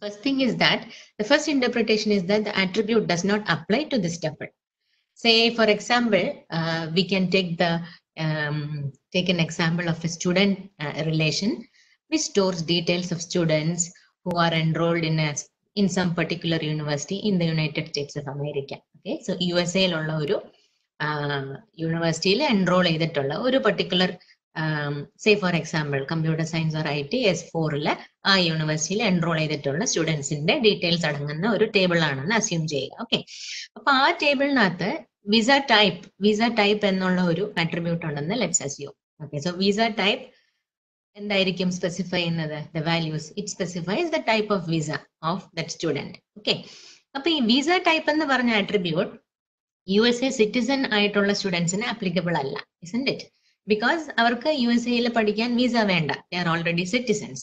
First thing is that the first interpretation is that the attribute does not apply to this tuple. Say, for example, we can take take an example of a student relation which stores details of students who are enrolled in some particular university in the United States of America. Okay, so USA ഉള്ള ഒരു യൂണിവേഴ്സിറ്റിയിൽ enrol ചെയ്തിട്ടുള്ള ഒരു particular say for example computer science or IT S4 ആ യൂണിവേഴ്സിറ്റിയിൽ enrol ചെയ്തിട്ടുള്ള സ്റ്റുഡൻസിന്റെ details അടങ്ങുന്ന ഒരു ടേബിൾ ആണെന്ന് അസ്യൂം ചെയ്യുക. ഓക്കെ, അപ്പൊ ആ ടേബിളിനകത്ത് വിസ ടൈപ്പ് എന്നുള്ള ഒരു അട്രിബ്യൂട്ട് ഉണ്ടെന്ന് let's assume. Okay, so visa type എന്തായിരിക്കും സ്പെസിഫൈ ചെയ്യുന്നത്? The values it specifies the type of visa of that student. Okay, അപ്പൊ ഈ വിസ ടൈപ്പ് എന്ന് പറഞ്ഞ അട്രിബ്യൂട്ട് USA സിറ്റിസൺ ആയിട്ടുള്ള സ്റ്റുഡൻസിന് ആപ്ലിക്കബിൾ അല്ല, isn't it? ബിക്കോസ് അവർക്ക് USA പഠിക്കാൻ വിസ വേണ്ട. They are already citizens.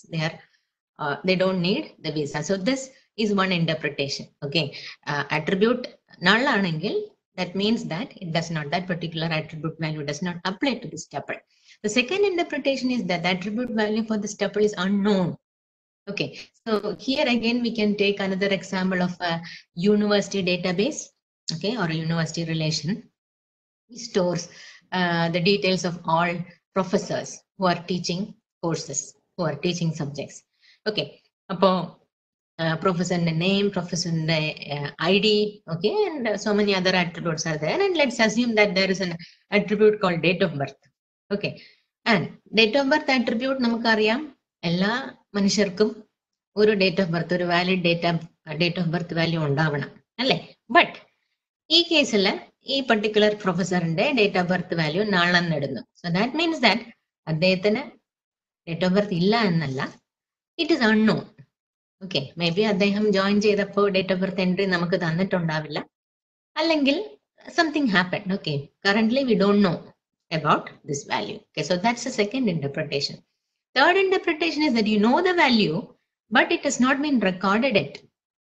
They don't need the visa. So this is one interpretation. Okay, attribute null ആണെങ്കിൽ that means that it does not, that particular attribute value does not apply to this tuple. The second interpretation is that the attribute value for this tuple is unknown. Okay, so here again we can take another example of a university database. Okay, or a university relation. It stores the details of all professors who are teaching courses, who are teaching subjects. Okay, appo professor name, professor ID, okay, and so many other attributes are there. And let's assume that there is an attribute called date of birth. Okay, and date of birth attribute നമുക്കറിയാം എല്ലാ മനുഷ്യർക്കും ഒരു date of birth, ഒരു valid date of birth value ഉണ്ടാവണം അല്ലേ? But ഈ കേസിൽ ഈ പർട്ടിക്കുലർ പ്രൊഫസറിന്റെ ഡേറ്റ് ഓഫ് ബർത്ത് വാല്യൂ നാളെന്ന് ഇടുന്നു. സോ ദാറ്റ് മീൻസ് ദാറ്റ് അദ്ദേഹത്തിന് ഡേറ്റ് ഓഫ് ബർത്ത് ഇല്ല എന്നല്ല, it is unknown. Okay, may be അദ്ദേഹം ജോയിൻ ചെയ്തപ്പോൾ ഡേറ്റ് ഓഫ് ബർത്ത് എൻട്രി നമുക്ക് തന്നിട്ടുണ്ടാവില്ല, അല്ലെങ്കിൽ something happen. Okay, currently we don't know about this value. Okay, so that's the second interpretation. Third interpretation is that you know the value, but it has not been recorded yet.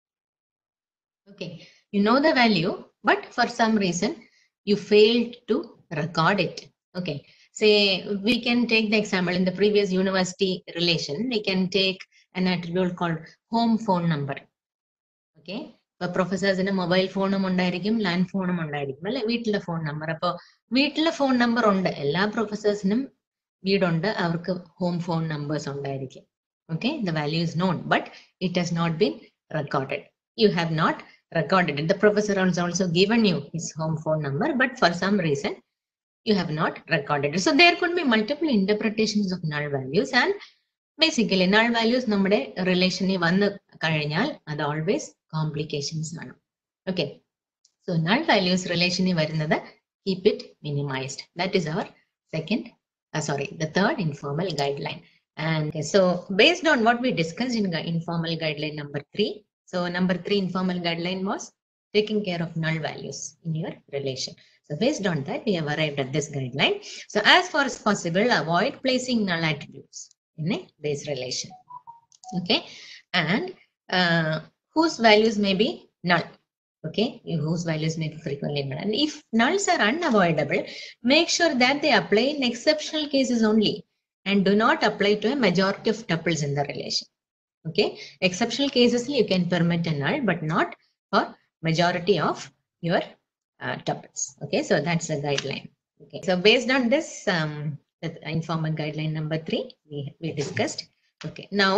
Okay, you know the value, but for some reason you failed to record it. Okay, say we can take the example in the previous university relation. We can take an attribute called home phone number. Okay, ഇപ്പൊ പ്രൊഫസേഴ്സിന് mobile ഫോണും ഉണ്ടായിരിക്കും, land ഫോണും ഉണ്ടായിരിക്കും അല്ലെ, വീട്ടിലെ phone number. അപ്പോൾ വീട്ടിലെ phone number ഉണ്ട്, എല്ലാ പ്രൊഫസേഴ്സിനും വീടുണ്ട്, അവർക്ക് ഹോം ഫോൺ നമ്പേഴ്സ് ഉണ്ടായിരിക്കും. Okay, the value is known, but it has not been recorded. You have not recorded it. The professor has also given you his home phone number, but for some reason you have not recorded it. So there could be multiple interpretations of null values, and basically null values നമ്മുടെ റിലേഷനിൽ വന്ന് കഴിഞ്ഞാൽ അത് always complications ആണ്. Okay, so null values റിലേഷനിൽ വരുന്നത് keep it minimized. That is our the third informal guideline. And so based on what we discussed in informal guideline number 3, so number 3 informal guideline was taking care of null values in your relation. So based on that, we have arrived at this guideline. So as far as possible, avoid placing null attributes in a base relation. Okay, and whose values may be null. Okay, whose values may be frequently null. And if nulls are unavoidable, make sure that they apply in exceptional cases only and do not apply to a majority of tuples in the relation. Okay, exceptional cases you can permit a null, but not for majority of your tuples. Okay, so that's the guideline. Okay, so based on this the informal guideline number 3 we discussed. Okay, now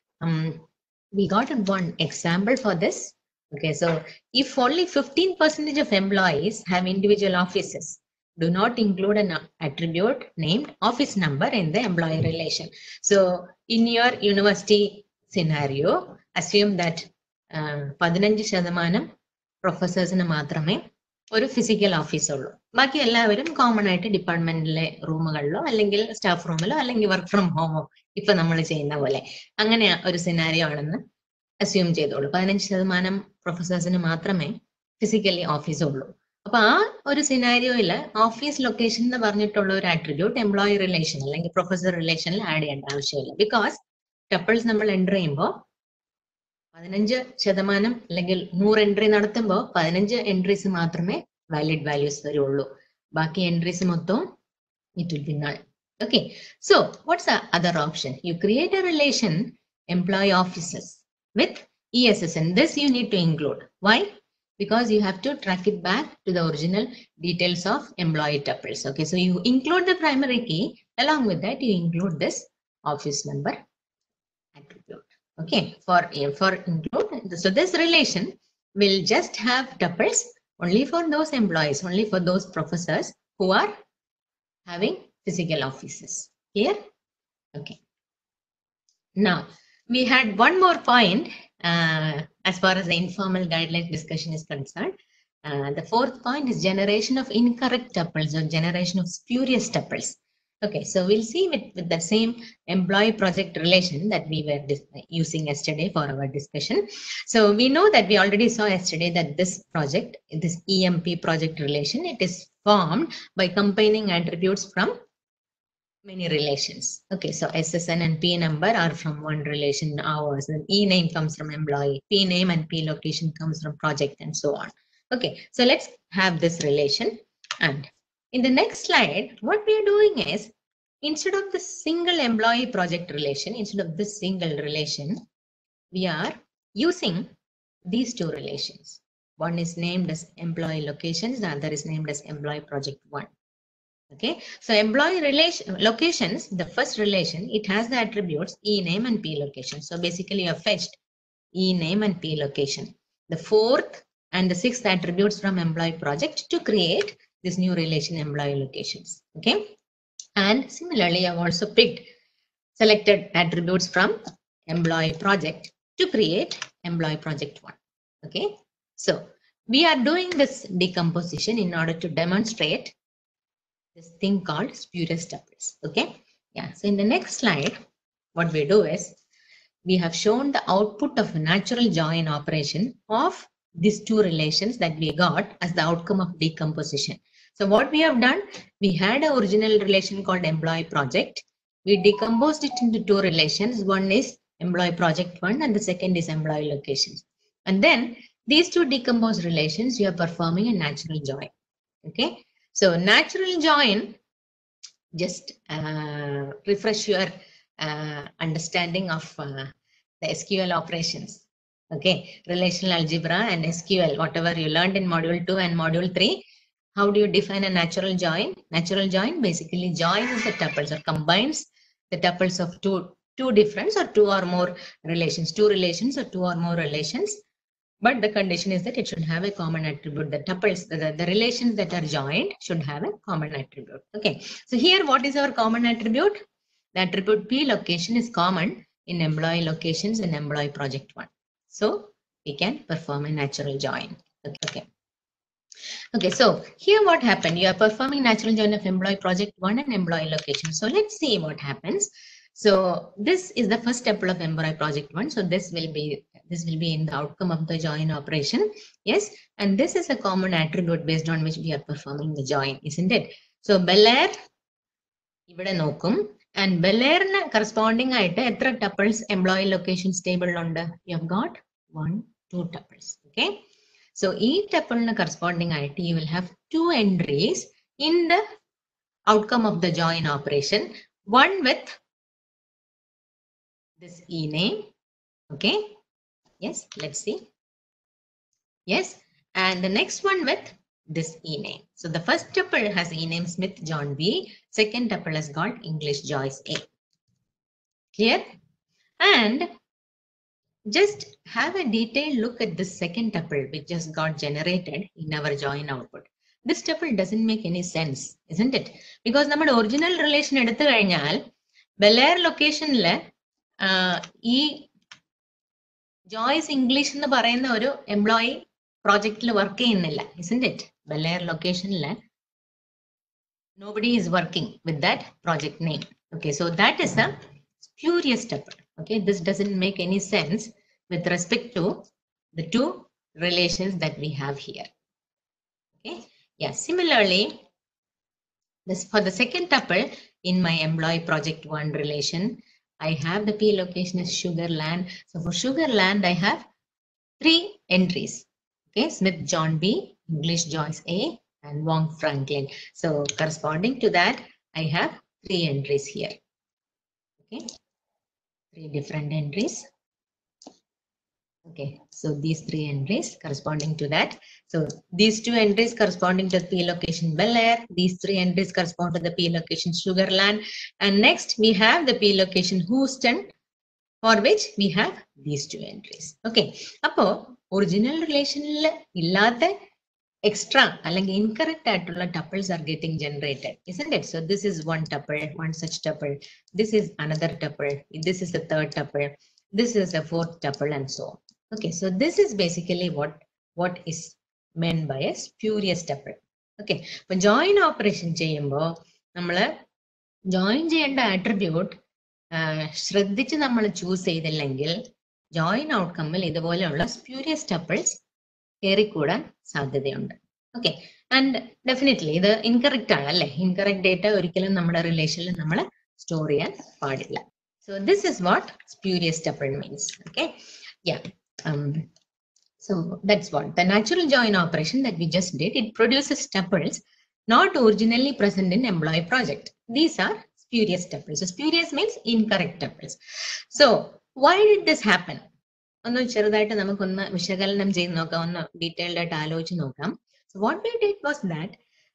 we got one example for this. Okay, so if only 15% of employees have individual offices, do not include an attribute named office number in the employee relation. So in your university scenario, assume that 15% പ്രൊഫസേഴ്സിന് മാത്രമേ ഒരു physical office ഉള്ളൂ, ബാക്കി എല്ലാവരും common ആയിട്ട് ഡിപ്പാർട്ട്മെന്റിലെ റൂമുകളിലോ അല്ലെങ്കിൽ staff റൂമിലോ അല്ലെങ്കിൽ work from homo ഇപ്പൊ നമ്മൾ ചെയ്യുന്ന പോലെ അങ്ങനെ ഒരു സിനാരിയോ ആണെന്ന് അസ്യൂം ചെയ്തോളൂ. 15% പ്രൊഫസേഴ്സിന് മാത്രമേ ഫിസിക്കലി ഓഫീസ് ഉള്ളൂ. അപ്പൊ ആ ഒരു സിനാരിയോയില് ഓഫീസ് ലൊക്കേഷൻ എന്ന് പറഞ്ഞിട്ടുള്ള ഒരു ആട്രിബ്യൂട്ട് എംപ്ലോയി റിലേഷൻ അല്ലെങ്കിൽ പ്രൊഫസർ റിലേഷനിൽ ആഡ് ചെയ്യേണ്ട ആവശ്യമില്ല. ബിക്കോസ് ടപ്പിൾസ് നമ്മൾ എൻ്റർ ചെയ്യുമ്പോൾ 15% അല്ലെങ്കിൽ 100 എൻട്രി നടത്തുമ്പോൾ 15 എൻട്രീസ് മാത്രമേ വാലിഡ് വാല്യൂസ് വരുള്ളൂ, ബാക്കി എൻട്രീസ് മൊത്തം it will be null. Okay, so what's the other option? You create a relation employee offices with ESSN. This you need to include. Why? Because you have to track it back to the original details of employee tuples. Okay, so you include the primary key. Along with that, you include this office number attribute. Okay, for include. So this relation will just have tuples only for those employees, only for those professors who are having physical offices. Here, okay. Now we had one more point as far as the informal guideline discussion is concerned. The fourth point is generation of incorrect tuples or generation of spurious tuples. Okay, so we'll see with the same employee project relation that we were using yesterday for our discussion. So we know that we already saw yesterday that this project, this EMP project relation, it is formed by combining attributes from many relations. Okay, so SSN and P number are from one relation, hours, and E name comes from employee, P name and P location comes from project, and so on. Okay, so let's have this relation. And in the next slide, what we are doing is, instead of the single employee project relation, instead of this single relation, we are using these two relations. One is named as employee locations, the other is named as employee project one. Okay, so employee relation locations, the first relation, it has the attributes E name and P location. So basically you have fetched E name and P location. The fourth and the sixth attributes from employee project to create this new relation employee locations. Okay, and similarly I've also picked selected attributes from employee project to create employee project one. Okay, so we are doing this decomposition in order to demonstrate this thing called spurious tuples. Okay, yeah. So in the next slide, what we do is we have shown the output of a natural join operation of these two relations that we got as the outcome of decomposition. So what we have done, we had an original relation called employee project. We decomposed it into two relations. One is employee project one and the second is employee locations. And then these two decomposed relations, you are performing a natural join. Okay. So natural join, just refresh your understanding of the SQL operations. Okay, relational algebra and SQL, whatever you learned in module 2 and module 3. How do you define a natural join? Natural join basically joins the tuples or combines the tuples of two different or two or more relations, two relations or two or more relations. But the condition is that it should have a common attribute. The tuples, the relations that are joined should have a common attribute. Okay. So here, what is our common attribute? The attribute P location is common in employee locations and employee project one. So we can perform a natural join. Okay. Okay. So here what happened? You are performing natural join of employee project one and employee location. So let's see what happens. So this is the first tuple of employee project one. So this will be in the outcome of the join operation. Yes, and this is a common attribute based on which we are performing the join, isn't it? So Bel Air ivide nokkum, and Bel Air corresponding aayittu etra tuples employee locations table undu? You have got 1, 2 tuples. Okay. So each tuple corresponding aayittu you will have two entries in the outcome of the join operation. One with this E name. Okay. Yes, let's see. Yes, and the next one with this E name. So the first tuple has E name Smith John B. Second tuple has got English Joyce A. Clear? And just have a detailed look at this second tuple which just got generated in our join output. This tuple doesn't make any sense, isn't it? Because നമ്മുടെ original relation എടുത്തു കഴിഞ്ഞാൽ Bel Air location Joyce English എന്ന് പറയുന്ന ഒരു employee പ്രോജക്റ്റിൽ work ചെയ്യുന്നില്ല, isn't it? Bel Air locationൽ nobody is working with that project name. Okay, so that is a spurious tuple. Okay, this doesn't make any sense with respect to the two relations that we have here. Okay, yeah. Similarly, this for the second tuple in my employee project one relation, I have the P location as Sugarland. So for Sugarland, I have 3 entries. Okay, Smith John B, English Joyce A, and Wong Franklin. So corresponding to that, I have 3 entries here. Okay, 3 different entries. Okay, so these 3 entries corresponding to that. So these 2 entries corresponding to the P location Bel Air, these 3 entries correspond to the P location Sugarland, and next we have the P location Houston, for which we have these 2 entries. Okay, so original relation illate extra incorrect tuples are getting generated, isn't it? So this is one tuple, one such tuple, this is another tuple, this is the third tuple, this is the fourth tuple, and so on. Okay, so this is basically what is meant by a spurious tuple. Okay, but join operation ചെയ്യുമ്പോൾ നമ്മൾ join ചെയ്യേണ്ട attribute ശ്രദ്ധിച്ച് നമ്മൾ choose ചെയ്തില്ലെങ്കിൽ join outcomeൽ ഇതുപോലെയുള്ള spurious tuples കയറിക്കൂടാൻ സാധ്യതയുണ്ട്. Okay, and definitely ഇത് incorrect ആണല്ലേ, incorrect data ഒരിക്കലും നമ്മുടെ റിലേഷനിൽ നമ്മൾ സ്റ്റോർ ചെയ്യാൻ പാടില്ല. So this is what spurious tuple means. Okay, yeah. So that's what the natural join operation that we just did. It produces tuples not originally present in employee project. These are spurious tuples. So spurious means incorrect tuples. So why did this happen? ഒന്ന് ചെറുതായിട്ട് നമുക്കൊന്ന് വിശകലനം ചെയ്ത് നോക്കാം, ഒന്ന് detailed ആയിട്ട് ആലോചിച്ച് നോക്കാം. So what we did was that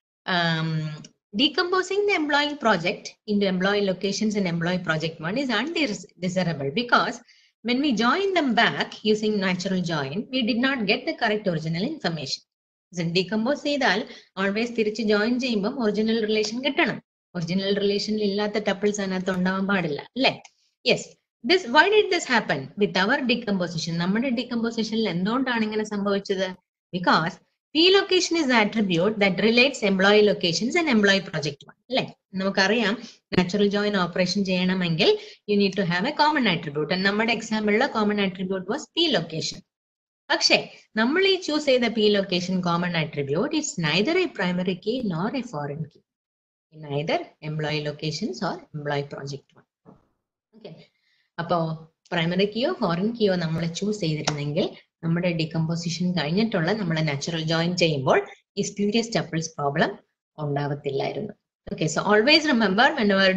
decomposing the employee project into employee locations in employee project 1 is undesirable because when we join them back using natural join, we did not get the correct original information. So decompose ചെയ്താൽ always തിരിച്ച് join ചെയ്യുമ്പോൾ original relation കിട്ടണം. Original relation ഇല്ലാത്ത tuples അതിനകത്ത് ഉണ്ടാവാൻ പാടില്ല, അല്ലേ? Yes. This, why did this happen with our decomposition? നമ്മുടെ decompositionൽ എന്തുകൊണ്ടാണ് ഇങ്ങനെ സംഭവിച്ചത്? Because P location is the attribute that relates employee locations and employee project 1. അല്ലേ? നമുക്കറിയാം natural join operation ചെയ്യണമെങ്കിൽ you need to have a common attribute. And നമ്മുടെ എക്സാമ്പിളിലെ common attribute was P location. പക്ഷേ നമ്മൾ ഈ ചൂസ് ചെയ്ത P location common attribute is neither a primary key nor a foreign key in either employee locations or employee project 1. Okay. അപ്പോൾ primary കീയോ foreign കീയോ നമ്മൾ choose ചെയ്തിരുന്നെങ്കിൽ നമ്മുടെ ഡികമ്പോസിഷൻ കഴിഞ്ഞിട്ടുള്ള നമ്മൾ നാച്ചുറൽ ജോയിൻ ചെയ്യുമ്പോൾ ഈ സ്പ്യൂരിയസ് ടപ്പിൾസ് പ്രോബ്ലം ഉണ്ടാവത്തില്ലായിരുന്നു. Okay, so always remember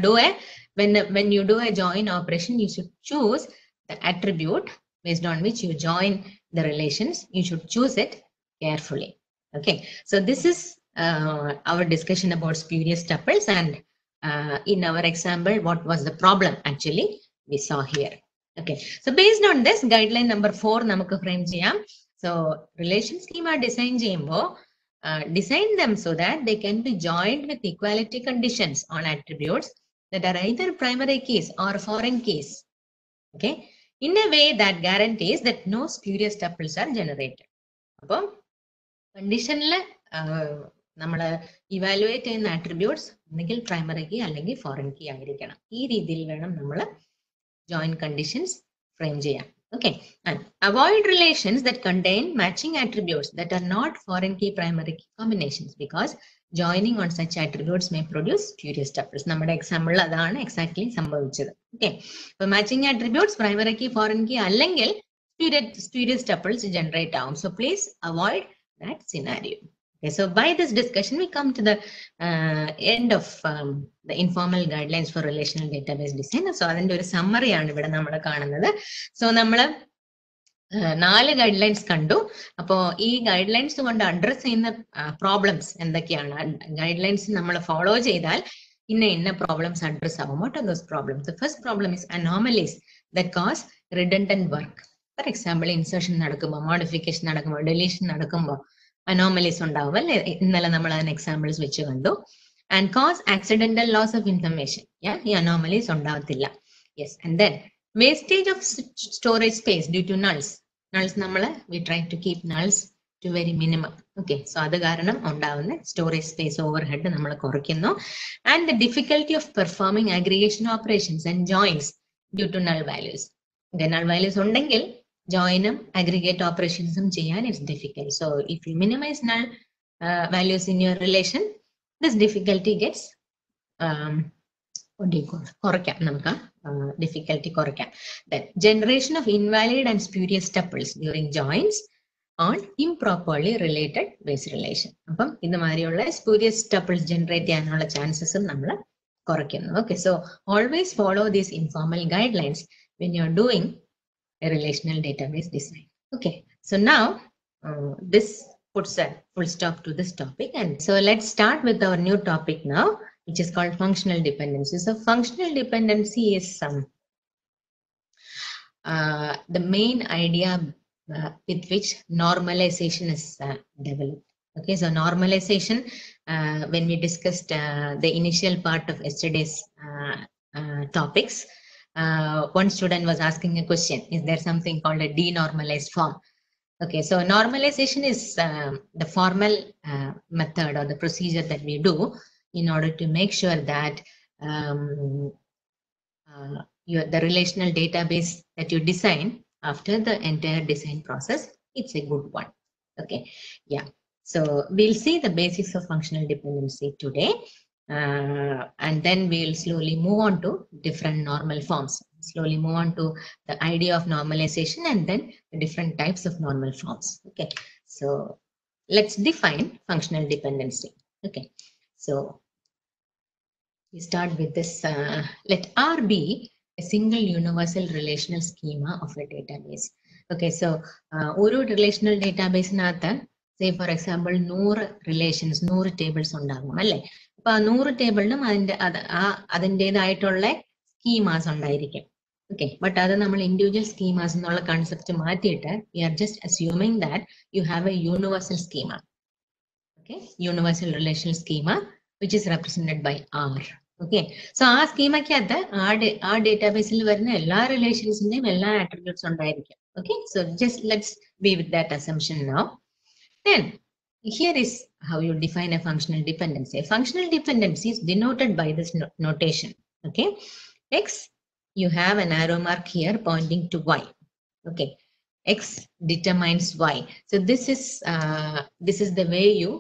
when you do a join operation, you should choose the attribute based on which you join the relations. You should choose it carefully. Okay, so this is our discussion about spurious tuples, and in our example, what was the problem actually we saw here. Okay, so based on this, guideline number 4 നമുക്ക് frame ചെയ്യാം. So relation schema design ചെയ്യുമ്പോൾ design them so that they can be joined with equality conditions on attributes that are either primary keys or foreign keys. Okay, in a way that guarantees that no spurious tuples are generated. അപ്പോൾ കണ്ടീഷനിൽ നമ്മൾ evaluate ചെയ്യുന്ന attributes ഒന്നുകിൽ primary key അല്ലെങ്കിൽ foreign key ആയിരിക്കണം. ഈ രീതിയിൽ വേണം നമ്മൾ join conditions frame ചെയ്യാം. Okay, and avoid relations that contain matching attributes that are not foreign key primary key combinations, because joining on such attributes may produce spurious tuples. നമ്മുടെ എക്സാമ്പിളിൽ അതാണ് exactly സംഭവിച്ചത്. Okay, so matching attributes primary key foreign key അല്ലെങ്കിൽ spurious tuples generate ആവും. So please avoid that scenario. Okay, so by this discussion, we come to the end of the informal guidelines for relational database design. So അതിന്റെ ഒരു summary ആണ് ഇവിടെ നമ്മൾ കാണുന്നത്. So നമ്മൾ 4 guidelines കണ്ടു. അപ്പോൾ ഈ ഗൈഡ്ലൈൻസ് കൊണ്ട് അഡ്രസ് ചെയ്യുന്ന പ്രോബ്ലംസ് എന്തൊക്കെയാണ്? ഗൈഡ്ലൈൻസ് നമ്മൾ ഫോളോ ചെയ്താൽ ഇന്ന പ്രോബ്ലംസ് അഡ്രസ് ആവും. What are those problems? The first problem is anomalies that cause redundant work. For example, insertion നടക്കുമ്പോൾ, modification നടക്കുമ്പോൾ, deletion നടക്കുമ്പോൾ anomalies ഉണ്ടാവും അല്ലെ? ഇന്നലെ നമ്മൾ അതിന് എക്സാമ്പിൾസ് വെച്ച് കണ്ടു. And cause accidental loss of information. ഈ anomalies ഉണ്ടാവത്തില്ല. Yes, and then wastage of storage space due to nulls. Nulls we try to keep nulls to very minimum. Okay, so അത് കാരണം ഉണ്ടാവുന്ന storage space overhead നമ്മൾ കുറയ്ക്കുന്നു. And the difficulty of performing aggregation operations and joins due to null values. Okay, null values ഉണ്ടെങ്കിൽ joinum aggregate operationsum ചെയ്യാൻ it's difficult. So if you minimize null values in your relation, this difficulty gets കുറയ്ക്കാം, നമുക്ക് difficulty കുറയ്ക്കാം. Then generation of invalid and spurious tuples during joins on improperly related base relation. അപ്പം ഇതുമാതിരിയുള്ള spurious tuples generate ചെയ്യാനുള്ള chances നമ്മൾ കുറയ്ക്കുന്നു. Okay, so always follow these informal guidelines when you are doing a relational database design. Okay, so now this puts a full stop to this topic. And so let's start with our new topic now, which is called functional dependency. So functional dependency is the main idea with which normalization is developed. Okay, so normalization, when we discussed the initial part of yesterday's topics, one student was asking a question, is there something called a denormalized form? Okay, so normalization is the formal method or the procedure that we do in order to make sure that the relational database that you design after the entire design process, it's a good one. Okay, yeah. So we'll see the basics of functional dependency today. And then we'll slowly move on to different normal forms. Slowly move on to the idea of normalization and then the different types of normal forms. Okay, so let's define functional dependency. Okay, so we start with this. Let R be a single universal relational schema of a database. Okay, so ഒരു relational database നകത്ത് say for example 100 relations 100 tables ഉണ്ടാകും അല്ലേ? അപ്പൊ ആ 100 ടേബിളിനും അതിൻ്റെതായിട്ടുള്ള schemas ഉണ്ടായിരിക്കും. Okay, but അത് നമ്മൾ ഇൻഡിവിജ്വൽ സ്കീമാസ് എന്നുള്ള കൺസെപ്റ്റ് മാറ്റിയിട്ട് we are just assuming that you have a universal schema. Okay, universal relational schema which is represented by R. Okay, so ആ സ്കീമയ്ക്കകത്ത് ആ ഡേറ്റാബേസിൽ വരുന്ന എല്ലാ റിലേഷൻസിന്റെയും എല്ലാ ആട്രിബ്യൂട്ട്സ് ഉണ്ടായിരിക്കും. Okay, so just let's be with that assumption now. Then here is how you define a functional dependency. A functional dependency is denoted by this notation. Okay, X, you have an arrow mark here pointing to Y. Okay, X determines Y. So this is the way you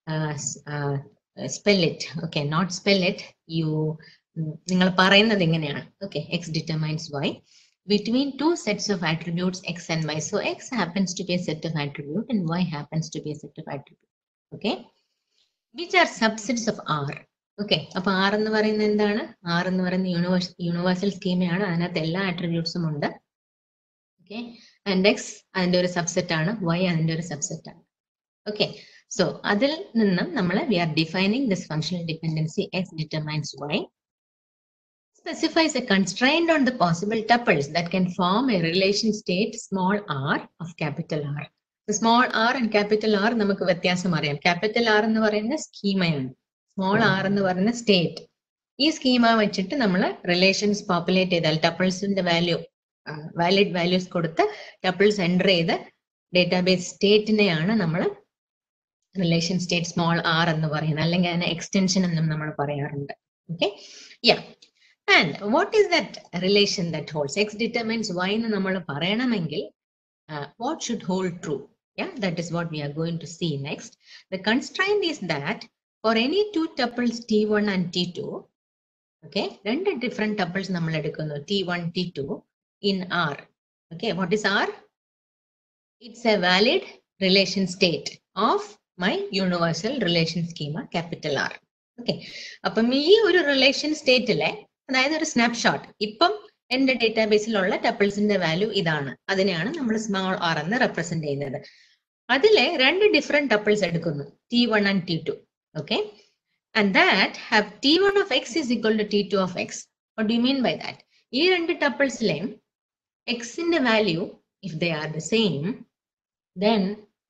spell it. Okay, not spell it. You നിങ്ങൾ പറയുന്നത് ഇങ്ങനെയാണ്. Okay, X determines Y between two sets of attributes X and Y. So X happens to be a set of attribute and Y happens to be a set of attribute. Okay, which are subsets of R. Okay, അപ്പോൾ R എന്ന് പറയുന്നത് എന്താണ്? R എന്ന് പറയുന്ന universal സ്കീമയാണ്. അതിനകത്ത് എല്ലാ ആട്രിബ്യൂട്ട്സും ഉണ്ട്. Okay, and X അതിന്റെ ഒരു സബ്സെറ്റ് ആണ്, Y അതിന്റെ ഒരു സബ്സെറ്റ് ആണ്. Okay, so അതിൽ നിന്നും നമ്മൾ we are defining this functional dependency X determines Y. Specifies a constraint on the possible tuples that can form a relation state small r of capital R. So small r and capital R നമുക്ക് വ്യത്യാസം അറിയാം. Capital R എന്ന് പറയുന്ന സ്കീമയാണ്, small r എന്ന് പറയുന്ന state. ഈ schema വെച്ചിട്ട് നമ്മൾ റിലേഷൻസ് പോപ്പുലേറ്റ് ചെയ്താൽ ടപ്പിൾസിന്റെ വാലിഡ് വാല്യൂസ് കൊടുത്ത് ടപ്പിൾസ് എൻ്റർ ചെയ്ത് ഡേറ്റാബേസ് സ്റ്റേറ്റിനെയാണ് നമ്മൾ റിലേഷൻ സ്റ്റേറ്റ് സ്മോൾ r എന്ന് പറയുന്നത്, അല്ലെങ്കിൽ അതിനെ എക്സ്റ്റൻഷൻ എന്നും നമ്മൾ പറയാറുണ്ട്. Okay, yeah. And what is that relation that holds? X determines Y എന്ന് നമ്മൾ പറയണമെങ്കിൽ what should hold true? Yeah, that is what we are going to see next. The constraint is that for any two tuples T1 and T2, okay, രണ്ട് different tuples നമ്മൾ എടുക്കുന്നു, T1, T2 in R. Okay, what is R? It's a valid relation state of my universal relation schema capital R. Okay, അപ്പം ഈ ഒരു relation സ്റ്റേറ്റിലെ, അതായത് ഒരു snapshot, ഇപ്പം എന്റെ ഡേറ്റാബേസിലുള്ള ടപ്പിൾസിന്റെ വാല്യൂ ഇതാണ്, അതിനെയാണ് നമ്മൾ സ്മോൾ ആർ എന്ന് റെപ്രസെന്റ് ചെയ്യുന്നത്. അതിലെ രണ്ട് ഡിഫറെന്റ് ടപ്പിൾസ് എടുക്കുന്നു, T1 and T2. Okay, and that have T1 of X is equal to T2 of X. What do you mean by that? ഈ രണ്ട് ടപ്പിൾസിലെയും എക്സിന്റെ value if they are the same, then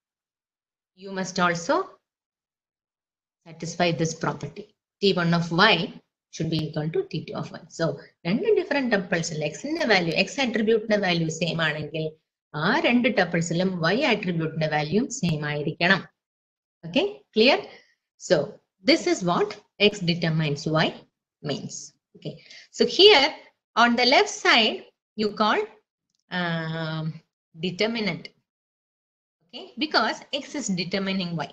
you must also satisfy this property. T1 of Y should be equal to T2 of Y. So, രണ്ട് different ടപ്പിൾസിൽ എക്സിന്റെ value, X ആട്രിബ്യൂട്ടിന്റെ value same ആണെങ്കിൽ ആ രണ്ട് ടപ്പിൾസിലും Y ആട്രിബ്യൂട്ടിന്റെ വാല്യൂ സെയിം ആയിരിക്കണം. Okay, clear? So, this is what X determines Y means. Okay, so here on the left side you call determinant. Okay, because X is determining Y.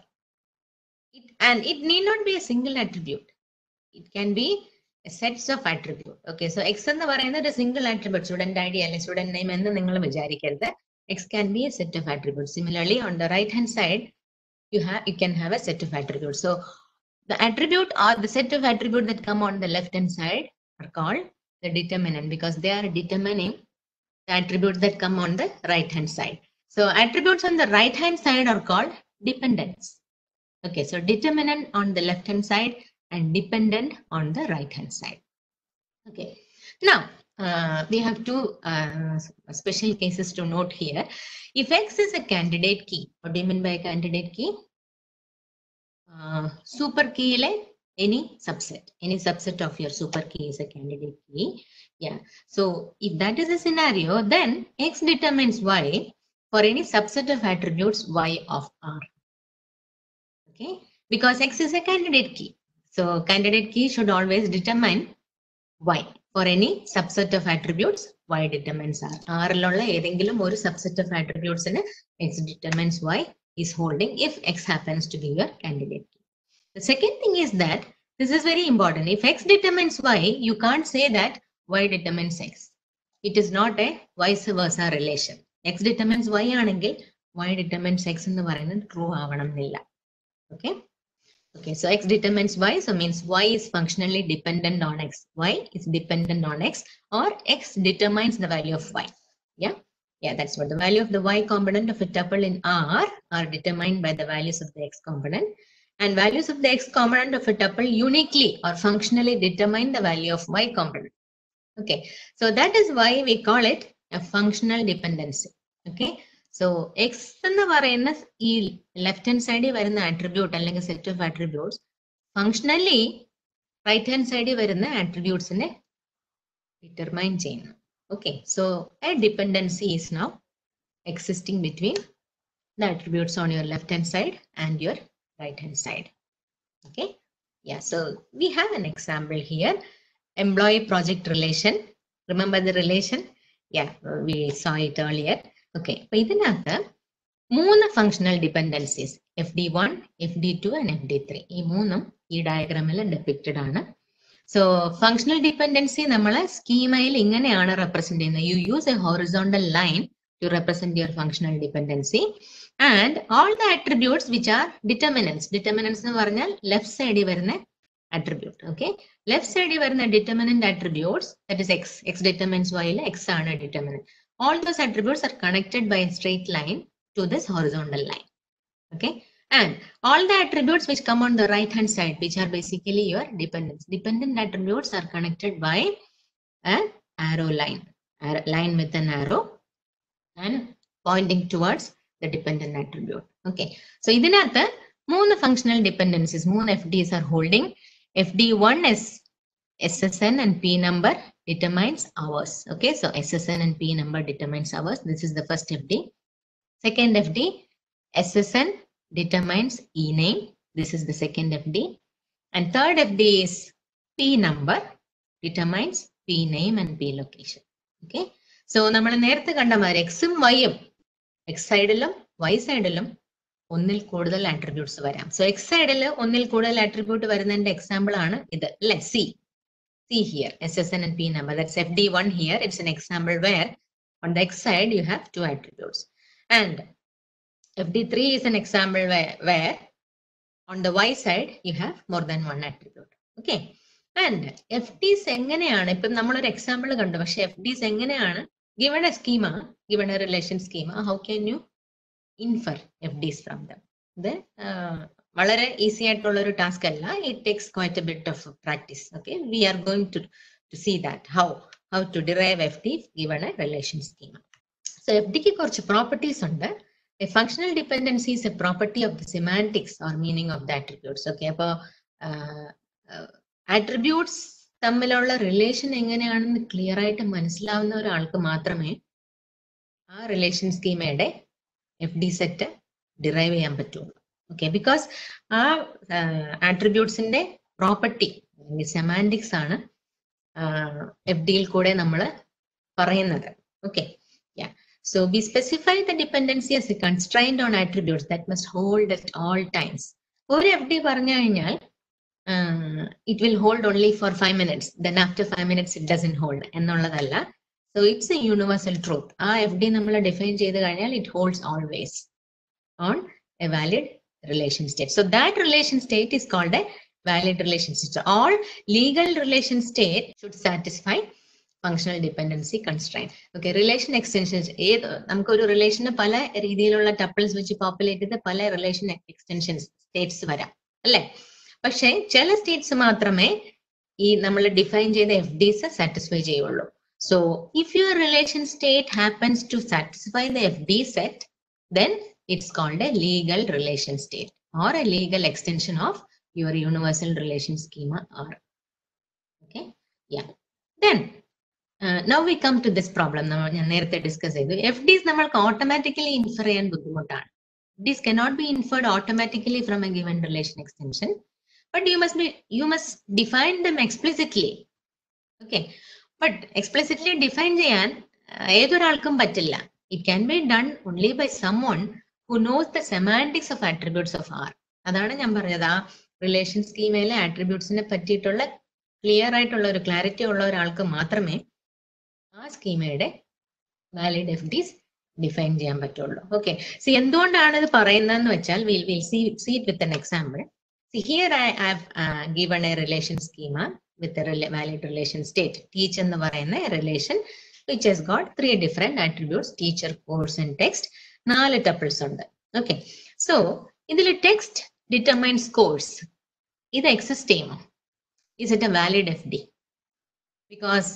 And it need not be a single attribute. It can be a sets of attribute. Okay, so X എന്ന് പറയുന്നത് a single attribute. Student ID അല്ലെങ്കിൽ student name എന്ന് നിങ്ങൾ വിചാരിക്കരുത്. X can be a set of attributes. Similarly, on the right hand side, you can have a set of attributes. So the attribute or the set of attribute that come on the left hand side are called the determinant, because they are determining the attributes that come on the right hand side. So attributes on the right hand side are called dependents. Okay, so determinant on the left hand side and dependent on the right hand side. Okay, now we have two special cases to note here. If X is a candidate key, what do you mean by a candidate key? Super key any subset of your super key is a candidate key. Yeah, so if that is a scenario, then X determines Y for any subset of attributes Y of R. Okay, because X is a candidate key. So candidate key should always determine Y for any subset of attributes Y determines R. R lolla edengilum oru subset of attributes in X determines Y is holding if X happens to be your candidate key. The second thing is that this is very important. If X determines Y, you can't say that Y determines X. It is not a vice versa relation. X determines Y ആണെങ്കിൽ Y determines X എന്ന് പറയുന്നത് true ആവണമെന്നില്ല. Okay. Okay, so X determines Y, so means Y is functionally dependent on X. Y is dependent on X, or X determines the value of Y. Yeah, yeah, that's what the value of the Y component of a tuple in R are determined by the values of the X component, and values of the X component of a tuple uniquely or functionally determine the value of Y component. Okay, so that is why we call it a functional dependency. Okay. So X എന്ന് പറയുന്ന ഈ left hand സൈഡിൽ വരുന്ന attribute അല്ലെങ്കിൽ set of attributes functionally right hand സൈഡിൽ വരുന്ന ആട്രിബ്യൂട്ട്സിനെ determine ചെയ്യുന്നു. Okay, so a dependency is now existing between the attributes on your left hand side and your right hand side. Okay, yeah, so we have an example here. Employee project relation. Remember the relation? Yeah, we saw it earlier. Okay, so ഇതിനകത്ത് 3 functional dependencies FD1, FD2 and FD3. ഈ മൂന്നും ഈ ഡയഗ്രാമിൽ depicted ആണ്. So functional dependency നമ്മൾ സ്കീമയിൽ ഇങ്ങനെയാണ് represent ചെയ്യുന്നത്. You use a horizontal line to represent your functional dependency and all the attributes which are determinants. Determinants എന്ന് പറഞ്ഞാൽ ലെഫ്റ്റ് സൈഡിൽ വരുന്ന attribute. Okay, left side varna determinant attributes, that is X. X determines Y, X are a determinant. All those attributes are connected by a straight line to this horizontal line. Okay, and all the attributes which come on the right hand side, which are basically your dependents. Dependent attributes are connected by an arrow line, line with an arrow and pointing towards the dependent attribute. Okay, so idinathu 3 functional dependencies, 3 FDs are holding. FD1 is SSN and P number determines hours. Okay, so SSN and P number determines hours. This is the first FD. Second FD, SSN determines E name. This is the second FD. And third FD is P number determines P name and P location. Okay, so നമ്മൾ നേരത്തെ കണ്ട മാതിരി X ഉം Y ഉം X സൈഡിലും Y സൈഡിലും ഒന്നിൽ കൂടുതൽ ആട്രിബ്യൂട്ട്സ് വരാം. സോ എക്സ് സൈഡിൽ ഒന്നിൽ കൂടുതൽ ആട്രിബ്യൂട്ട് വരുന്നതിന്റെ എക്സാമ്പിൾ ആണ് ഇത് അല്ലെ. See here SSN and P number, that's FD1 here. It's an example where on the X side you have 2 attributes, and FD3 is an example where on the Y side you have more than 1 attribute. Okay, and FDs എങ്ങനെയാണ്, ഇപ്പം നമ്മളൊരു example കണ്ടു, പക്ഷെ FDs എങ്ങനെയാണ് given a schema, given a relation schema, how can you infer FDs from them? Then വളരെ easy ആയിട്ടുള്ള ഒരു task അല്ല. It takes quite a bit of practice. Okay, we are going to see that how to derive FD given a relation schema. സോ FDക്ക് കുറച്ച് properties ഉണ്ട്. A functional dependency is a property of the semantics or meaning of the attributes. Okay, അപ്പോൾ attributes തമ്മിലുള്ള relation എങ്ങനെയാണെന്ന് clear ആയിട്ട് മനസ്സിലാവുന്ന ഒരാൾക്ക് മാത്രമേ ആ റിലേഷൻ സ്കീമയുടെ FD സെറ്റ് ഡിറൈവ് ചെയ്യാൻ പറ്റുള്ളൂ. ഓക്കെ, ബിക്കോസ് ആ ആട്രിബ്യൂട്ട്സിന്റെ പ്രോപ്പർട്ടി സെമാൻറ്റിക്സ് ആണ് FDയിൽ കൂടെ നമ്മൾ പറയുന്നത്. Okay, yeah, so we specify the dependency as a constraint on attributes that must hold at all times. ഒരു FD പറഞ്ഞു കഴിഞ്ഞാൽ it will hold only for 5 minutes, then after 5 minutes it doesn't hold എന്നുള്ളതല്ല. So it's a universal truth. ആ FD നമ്മൾ define ചെയ്ത് കഴിഞ്ഞാൽ it holds always on a valid relation state. So that relation state is called a valid relation state. So all legal relation state should satisfy functional dependency constraint. Okay, relation extensions നമുക്കൊരു റിലേഷന് പല രീതിയിലുള്ള tuples വെച്ച് populate ചെയ്ത് പല relation extensions States വരാം അല്ലെ. പക്ഷെ ചില സ്റ്റേറ്റ്സ് മാത്രമേ ഈ നമ്മൾ ഡിഫൈൻ ചെയ്ത FDs സാറ്റിസ്ഫൈ ചെയ്യുള്ളൂ. So if your relation state happens to satisfy the FD set, then it's called a legal relation state or a legal extension of your universal relation schema R. Okay, yeah. Then now we come to this problem. ഞാൻ നേരത്തെ discuss ചെയ്തു, FDs നമ്മൾക്ക് automatically infer ചെയ്യാൻ ബുദ്ധിമുട്ടാണ്. FDs cannot be inferred automatically from a given relation extension, but you must define them explicitly. Okay, but explicitly define ചെയ്യാൻ ഏതൊരാൾക്കും പറ്റില്ല. It can be done only by someone who knows the semantics of attributes of R. അതാണ് ഞാൻ പറഞ്ഞത്, ആ relation സ്കീമയിലെ ആട്രിബ്യൂട്ട്സിനെ പറ്റിയിട്ടുള്ള clear ആയിട്ടുള്ള ഒരു ക്ലാരിറ്റി ഉള്ള ഒരാൾക്ക് മാത്രമേ ആ സ്കീമയുടെ വാലിഡ് FDs ഡിഫൈൻ ചെയ്യാൻ പറ്റുള്ളൂ. ഓക്കെ, സി എന്തുകൊണ്ടാണ് ഇത് പറയുന്നതെന്ന് വെച്ചാൽ we'll see it with an example. See, here I have given a relation schema with a valid relation state. Teach എന്ന് പറയുന്ന relation which has got 3 different attributes, teacher, course and text. 4 tuples ഉണ്ട്. Okay, so ഇതിൽ text determines course. ഇത് exist ചെയ്യുമോ? Is it a valid FD? Because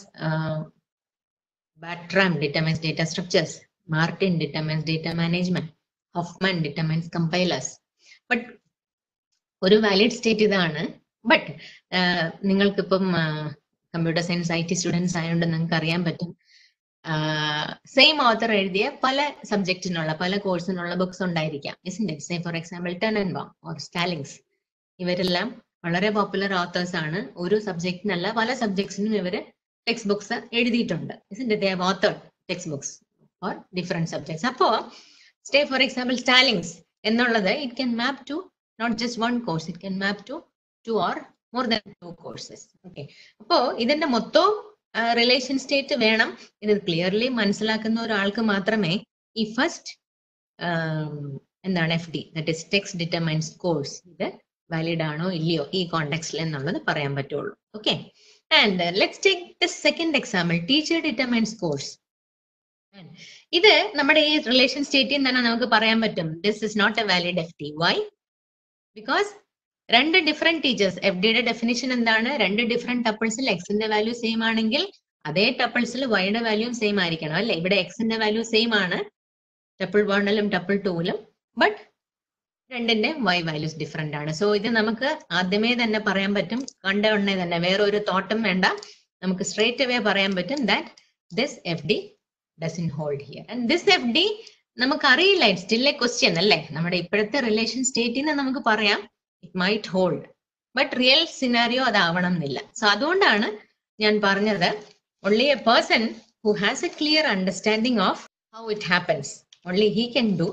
Bartram determines data structures, Martin determines data management, Hoffman determines compilers. But ഒരു valid state ഇതാണ്. But നിങ്ങൾക്കിപ്പം computer science IT students ആയതുകൊണ്ട് നിങ്ങൾക്ക് അറിയാൻ പറ്റും, സെയിം ഓഥർ എഴുതിയ പല സബ്ജക്റ്റിനുള്ള പല കോഴ്സിനുള്ള ബുക്സ് ഉണ്ടായിരിക്കാം. Say for example Tenenbaum or Stallings, ഇവരെല്ലാം വളരെ പോപ്പുലർ ഓത്തേഴ്സ് ആണ്. ഒരു സബ്ജക്റ്റിനല്ല പല സബ്ജക്ട്സിനും ഇവര് ടെക്സ്റ്റ് ബുക്സ് എഴുതിയിട്ടുണ്ട്. Author text books for different subjects. അപ്പോ സ്റ്റേ ഫോർ എക്സാമ്പിൾ സ്റ്റാലിങ്സ് എന്നുള്ളത് it can map to not just one course, it can map to 2 or more than 2 courses. Okay, അപ്പോ ഇതിന്റെ മൊത്തം റിലേഷൻ സ്റ്റേറ്റ് വേണം. ഇത് clearly മനസ്സിലാക്കുന്ന ഒരാൾക്ക് മാത്രമേ ഈ ഫസ്റ്റ് എന്താണ് FD, that is text determines course, ഇത് വാലിഡ് ആണോ ഇല്ലയോ ഈ കോണ്ടെക്സ്റ്റിൽ എന്നുള്ളത് പറയാൻ പറ്റുള്ളൂ. Okay, and let's take the second example, teacher determines course. ഇത് നമ്മുടെ ഈ റിലേഷൻ സ്റ്റേറ്റിൽ തന്നെ നമുക്ക് പറയാൻ പറ്റും this is not a valid FD. Why? Because 2 different teachers. FDയുടെ ഡെഫിനിഷൻ എന്താണ്? 2 ഡിഫറെന്റ് ടപ്പിൾസിൽ എക്സിന്റെ വാല്യൂ സെയിം ആണെങ്കിൽ അതേ ടപ്പിൾസിൽ വൈയുടെ വാല്യൂം സെയിം ആയിരിക്കണം അല്ലെ. ഇവിടെ എക്സിന്റെ വാല്യൂ സെയിം ആണ് ടപ്പിൾ 1ലും ടപ്പിൾ 2ലും, ബട്ട് 2ന്റെ Y വാല്യൂസ് ഡിഫറെന്റ് ആണ്. സോ ഇത് നമുക്ക് ആദ്യമേ തന്നെ പറയാൻ പറ്റും, കണ്ട ഉടനെ തന്നെ, വേറെ ഒരു തോട്ടം വേണ്ട, നമുക്ക് സ്ട്രേറ്റ് അവേ പറയാൻ പറ്റും that this FD doesn't hold here. And this FD നമുക്കറിയില്ല, ഇറ്റ് സ്റ്റിൽ എ ക്വസ്റ്റ്യൻ അല്ലേ. നമ്മുടെ ഇപ്പോഴത്തെ റിലേഷൻ സ്റ്റേറ്റിൽ നിന്ന് നമുക്ക് പറയാം it might hold, but real scenario അതാവണം എന്നില്ല. സോ അതുകൊണ്ടാണ് ഞാൻ പറഞ്ഞത് only a person who has a clear understanding of how it happens, only he can do,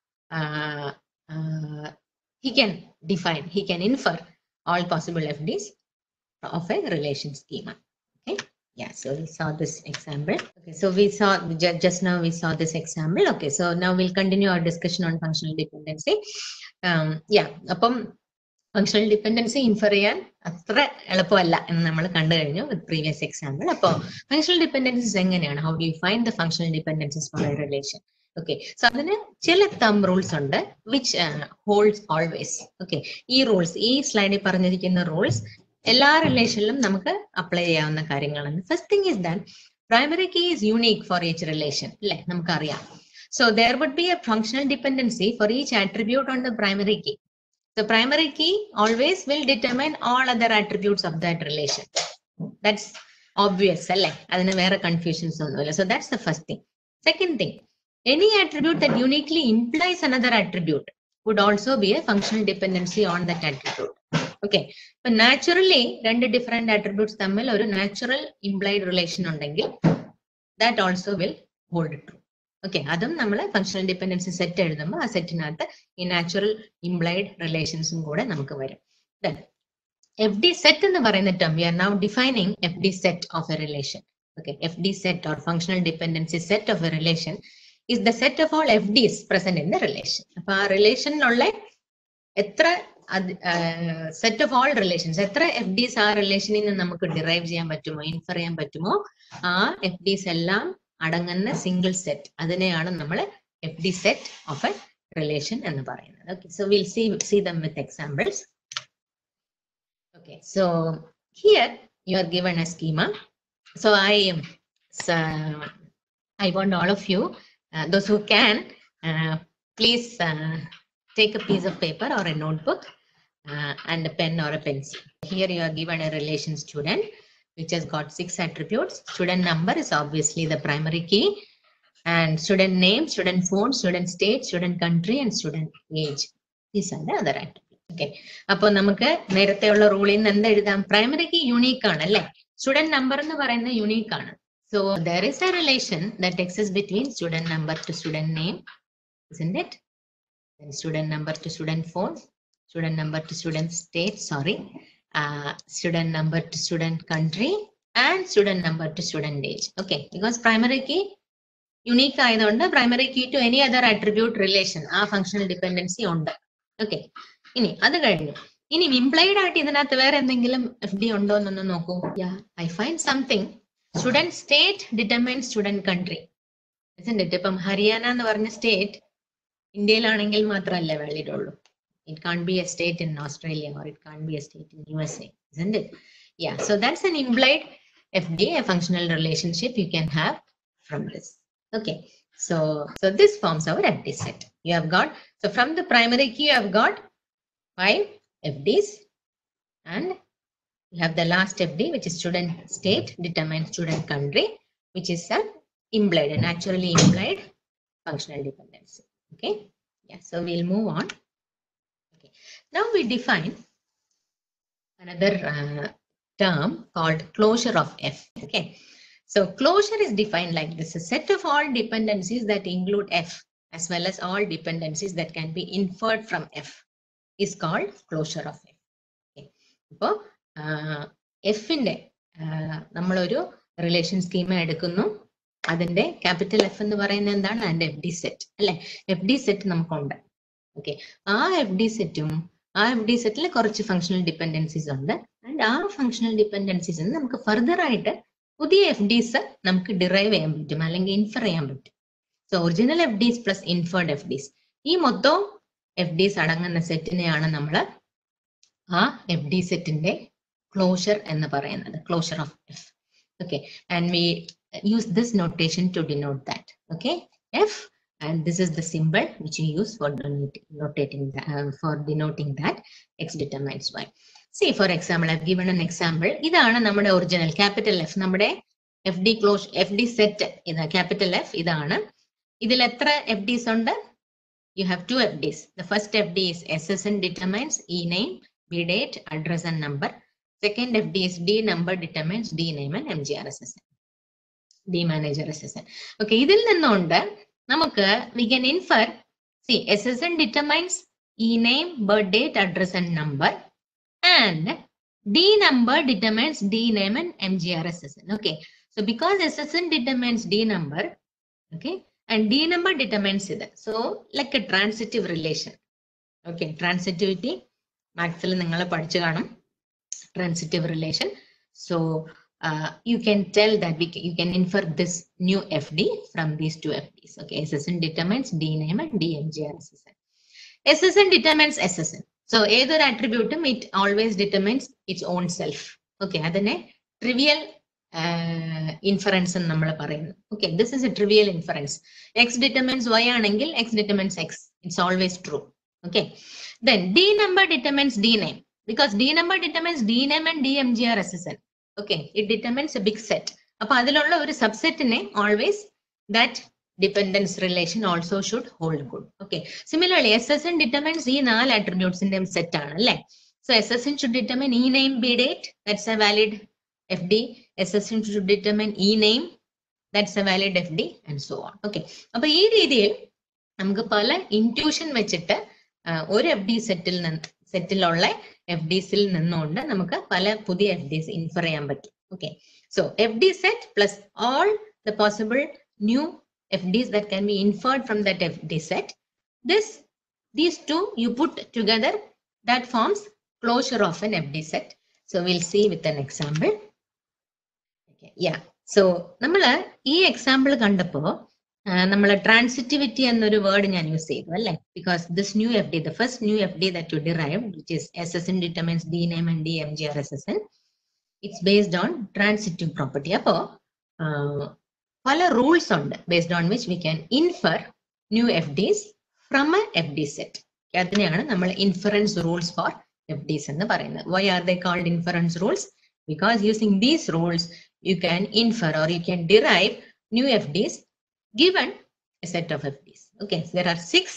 he can define, he can infer all possible FDs of a relation schema. Okay. Yeah, so we saw this example. Okay, so we saw just now we saw this example. Okay, so now we'll continue our discussion on functional dependency. Yeah, അപ്പം functional dependency infer ചെയ്യാൻ അത്ര എളുപ്പമല്ല എന്ന് നമ്മൾ കണ്ടു കഴിഞ്ഞു with previous example. അപ്പോൾ functional dependencies എങ്ങനെയാണ്? How do you find the functional dependencies for a relation? Okay, so അതിന് ചില thumb rules ഉണ്ട് which holds always. Okay, ഈ rules, ഈ സ്ലൈഡിൽ പറഞ്ഞിരിക്കുന്ന rules എല്ലാ റിലേഷനിലും നമുക്ക് അപ്ലൈ ചെയ്യാവുന്ന കാര്യങ്ങളാണ്. First thing is that primary key is unique for each relation അല്ലെ, നമുക്കറിയാം. So there would be a functional dependency for each attribute on the primary key. The primary key always will determine all other attributes of that relation. That's obvious അല്ലെ, അതിന് വേറെ confusions ഒന്നുമില്ല. So that's the first thing. Second thing, any attribute that uniquely implies another attribute would also be a functional dependency on that attribute. Okay, but naturally 2 different attributes തമ്മിൽ ഒരു natural implied relation ഉണ്ടെങ്കിൽ that also will hold true. Okay, അതും നമ്മൾ functional dependency set എഴുതുമ്പോൾ ആ സെറ്റിനകത്ത് ഈ natural implied relationsഉം കൂടെ നമുക്ക് വരും. Then FD set എന്ന് പറയുന്ന term, we are now defining FD set of a relation. Okay, FD set or functional dependency set of a relation is the set of all FDs present in the relation. അപ്പൊ ആ റിലേഷനിലുള്ള എത്ര set of all relations. എത്ര FDs ആ റിലേഷനിൽ നിന്ന് നമുക്ക് derive ചെയ്യാൻ പറ്റുമോ, ഇൻഫർ ചെയ്യാൻ പറ്റുമോ, ആ FDs എല്ലാം അടങ്ങുന്ന സിംഗിൾ സെറ്റ്, അതിനെയാണ് നമ്മൾ FD set of a relation എന്ന് പറയുന്നത്. Okay, so we'll see them with examples. Okay, so here you are given a schema. So I want all of you, those who can, please take a piece of paper or a notebook and a pen or a pencil. Here you are given a relation student which has got 6 attributes. Student number is obviously the primary key, and student name, student phone, student state, student country, and student age. These are the other attributes. Okay, അപ്പോൾ നമുക്ക് നേരത്തെയുള്ള റൂളിൽ നിന്ന് എന്ത് എഴുതാം? Primary key unique ആണ് അല്ലേ? Student number എന്ന് പറയുന്നത് യൂണീക്ക് ആണ്. So there is a relation that exists between student number to student name, isn't it? Then student number to student phone, student number to student state, student number to student country, and student number to student age. Okay, because primary key unique ആയതുകൊണ്ട് primary key to any other attribute relation ആ functional dependency ഉണ്ട്. Okay, ഇനി അത് കഴിഞ്ഞു. ഇനി implied ആയിട്ട് ഇതിനകത്ത് വേറെ എന്തെങ്കിലും FD ഉണ്ടോ എന്നൊന്ന് നോക്കൂ. Yeah, I find something. Student state determines student country, isn't it? ഇപ്പം ഹരിയാന എന്ന് പറഞ്ഞ സ്റ്റേറ്റ് ഇന്ത്യയിലാണെങ്കിൽ മാത്രമല്ല വാലിഡ് ഉള്ളൂ. It can't be a state in Australia, or it can't be a state in USA, isn't it? Yeah, so that's an implied FD, a functional relationship you can have from this. Okay, so this forms our FD set. You have got, so from the primary key you have got 5 FDs, and you have the last FD, which is student state determines student country, which is an implied, a naturally implied functional dependency. Okay, yeah, so we'll move on. Okay, now we define another term called closure of F. Okay, so closure is defined like this: a set of all dependencies that include F as well as all dependencies that can be inferred from F is called closure of F. Okay, so എഫിന്റെ നമ്മളൊരു relation schema എടുക്കുന്നു, അതിന്റെ capital F എന്ന് പറയുന്നത് എന്താണ്? അതിന്റെ FD set അല്ലെ? FD set നമുക്കുണ്ട്. ഓക്കെ, ആ FD സെറ്റും ആ FD സെറ്റിൽ കുറച്ച് ഫങ്ഷണൽ ഡിപ്പെൻഡൻസീസ് ഉണ്ട്, ആൻഡ് ആ ഫങ്ഷണൽ ഡിപ്പെൻഡൻസീസ് നമുക്ക് ഫർദർ ആയിട്ട് പുതിയ FDs നമുക്ക് ഡിറൈവ് ചെയ്യാൻ പറ്റും, അല്ലെങ്കിൽ ഇൻഫർ ചെയ്യാൻ പറ്റും. So original FDs plus inferred FDs, ഈ മൊത്തം FDs അടങ്ങുന്ന സെറ്റിനെയാണ് നമ്മൾ ആ FD സെറ്റിന്റെ closure എന്ന് പറയുന്നത്, closure of F. Okay, and we use this notation to denote that. Okay, F, and this is the symbol which you use for denoting that X determines Y. See, for example, I've given an example. ഇതാണ് നമ്മുടെ original capital F, നമ്മുടെ FD set ഇത് capital F ഇതാണ്. ഇതിൽ എത്ര FDs ഉണ്ട്? You have 2 FDs. The first FD is SSN determines E name, B date, address and number. Second FD is D number determines D name and MGR SSN, D manager SSN. Okay, ഇതിൽ നിന്നുകൊണ്ട് നമുക്ക് we can infer, see, SSN determines E name, birth date, address and number, and D number determines D name and MGR SSN. Okay, so because SSN determines D number, okay, and D number determines it, so like a transitive relation. Okay, transitivity മാത്സിൽ നിങ്ങൾ പഠിച്ചു കാണും, transitive relation. So you can tell that you can infer this new FD from these 2 FDs. Okay, SSN determines D name and D MGR SSN. SSN determines SSN. So either attribute, it always determines its own self. Okay, adane trivial inference എന്ന് നമ്മൾ പറയുന്നു. Okay, this is a trivial inference. X determines Y ആണെങ്കിൽ X determines X. It's always true. Okay, then D number determines D name, because D number determines D name and D MGR SSN. Okay, it determines a big set. അപ്പോൾ അതിലുള്ള ഒരു സബ്സെറ്റിനെ always that dependence relation also should hold good. Okay, similarly SSN determines ഈ 4 attributesന്റെ set ആണ് അല്ലേ? So SSN should determine E name, B date, that's a valid FD. SSN should determine E name, that's a valid FD, and so on. Okay, അപ്പോൾ ഈ രീതിയിൽ നമുക്ക് പല intuition വെച്ചിട്ട് ഒരു FD സെറ്റിലുള്ള FDസിൽ നിന്നുകൊണ്ട് നമുക്ക് പല പുതിയ FDs ഇൻഫർ ചെയ്യാൻ പറ്റും. Okay, so FD set plus all the possible new FDs that can be inferred from that FD set. These two you put together, that forms closure of an FD set. So we'll see with an example. Okay, yeah. So നമ്മള് ഈ example കണ്ടപ്പോ നമ്മൾ transitivity എന്നൊരു word ഞാൻ use ചെയ്തു അല്ലേ, because this new F D, the first new F D that you derive, which is SSN determines D name and DMGR SSN, it's based on transitive property. അപ്പോ പല rules ഉണ്ട് based on which we can infer new FDs from a FD set. അതിനെയാണ് നമ്മൾ inference rules for FDs എന്ന് പറയുന്നത്. Why are they called inference rules? Because using these rules you can infer or you can derive new FDs given a set of FDs. Okay, so there are 6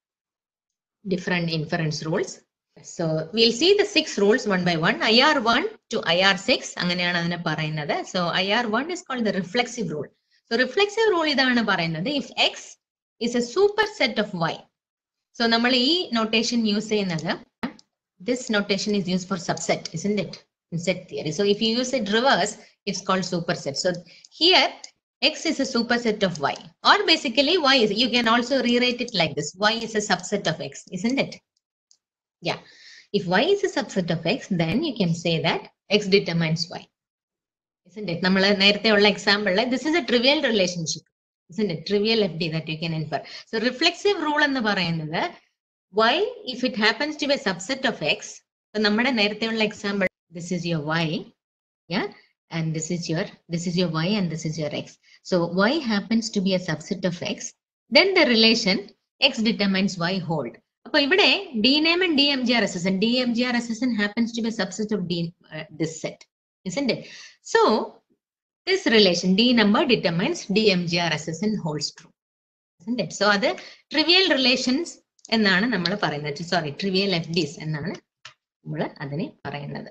different inference rules. So we'll see the 6 rules one by one. IR1 to IR6 അങ്ങനെയാണ് അതിനെ പറയുന്നത്. So IR1 is called the reflexive rule. So reflexive rule ഇതാണ് പറയുന്നത്, if X is a superset of Y. So നമ്മൾ ഈ notation use ചെയ്യുന്നത്, this notation is used for subset, isn't it? In set theory. So if you use it reverse, it's called superset. So here X is a superset of Y, or basically Y is, you can also rewrite it like this, Y is a subset of X, isn't it? Yeah. If Y is a subset of X, then you can say that X determines Y, isn't it? നമ്മൾ നേരത്തെ ഉള്ള എക്സാമ്പിളിൽ this is a trivial relationship, isn't it? Trivial FD that you can infer. So reflexive rule എന്ന് പറയുന്നത്, Y if it happens to be a subset of X, so നമ്മുടെ നേരത്തെ ഉള്ള example, this is your Y, yeah, and this is your Y and this is your X. So Y happens to be a subset of X, then the relation X determines Y hold. അപ്പോൾ ഇവിടെ D name and DMGR SSN, DMGR SSN happens to be a subset of this set, isn't it? So this relation D number determines DMGR SSN holds true, isn't it? So അത് trivial relations എന്നാണ് നമ്മൾ പറയുന്നത്, sorry trivial FDs എന്നാണ് നമ്മൾ അതിനെ പറയുന്നത്.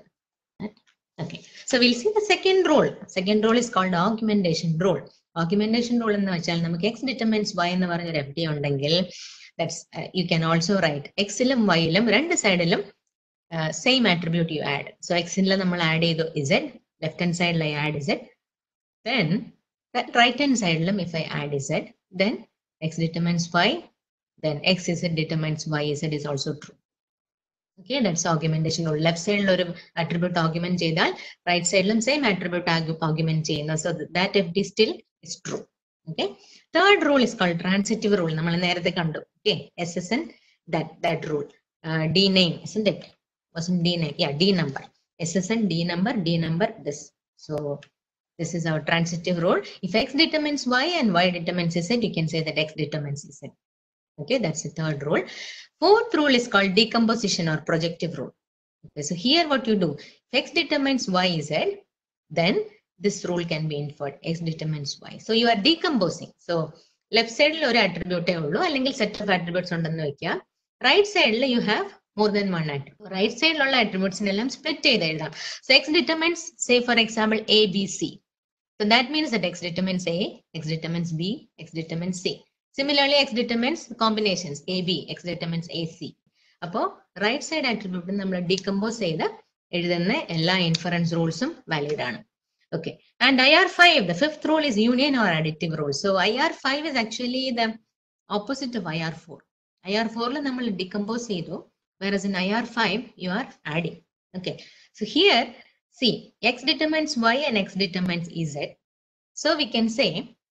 Okay, so we'll see the second rule. Second rule is called augmentation rule. Augmentation rule എന്ന് വെച്ചാൽ നമുക്ക് X determines Y എന്ന് പറഞ്ഞൊരു FD ഉണ്ടെങ്കിൽ, that's you can also write X ലും Y ലും രണ്ട് സൈഡിലും same attribute you add. So X ൽ നമ്മൾ ആഡ് ചെയ്തു Z, left hand side I add Z, then that right hand side ലും if I add Z, then X determines Y, then X Z determines Y Z is also true. Okay, that's augmentation rule. Left side ഒരു attribute augment ചെയ്താൽ right side ലും same attribute augment ചെയ്യുന്നു. So that FD still is true. Okay. Third rule is called transitive rule. നമ്മൾ നേരത്തെ കണ്ടു. Okay, SSN, that rule. D name, isn't it? Wasn't D name? Yeah, D number. SSN D number this. So this is our transitive rule. If X determines Y and Y determines Z, you can say that X determines Z. Okay, that's the third rule. Fourth rule is called decomposition or projective rule. Okay, so here what you do, if X determines Y Z, then this rule can be inferred, X determines Y. So you are decomposing. So left side ഒരു attribute ഉള്ളൂ, അല്ലെങ്കിൽ set of attributes ഉണ്ടെന്ന് വെക്കുക. Right side you have more than one attribute. Right side ഉള്ള attributes എല്ലാം split ചെയ്ത് എഴുതാം. So X determines, say for example A, B, C. So that means that X determines A, X determines B, X determines C. Similarly, X determines combinations AB, X determines AC. അപ്പോൾ right side attribute നമ്മൾ decompose ചെയ്ത് എഴുതുന്ന എല്ലാ inference rulesഉം valid ആണ്. Okay, and IR5, the fifth rule is union or additive rule. So IR5 is actually the opposite of IR4. IR4 ൽ നമ്മൾ decompose ചെയ്തു, whereas in IR5 you are adding. Okay, so here see X determines Y and X determines EZ. So we can say